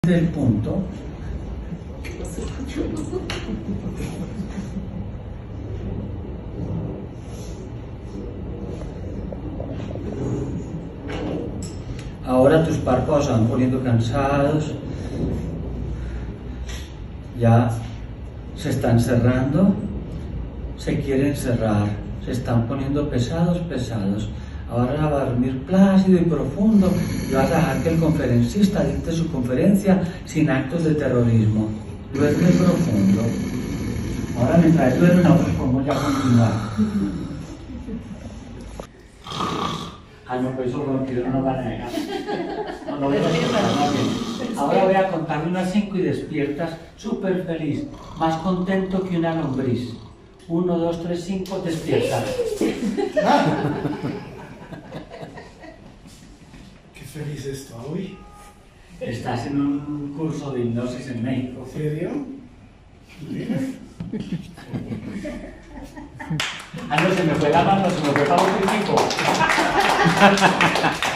del punto. Ahora tus párpados se van poniendo cansados, ya se están cerrando, se quieren cerrar, se están poniendo pesados. Ahora va a dormir plácido y profundo y vas a dejar que el conferencista dicte su conferencia sin actos de terrorismo. Duerme profundo. Ahora mientras duerme nosotros podemos ya continuar. No, pues eso no nos van a dejar. No voy a contar. Ahora voy a contar unas 5 y despiertas súper feliz, más contento que una lombriz. 1, 2, 3, 5, despiertas. Qué feliz estoy. Estás en un curso de hipnosis en México. ¿En serio? No, se me fue la mano, se me fue para otro equipo.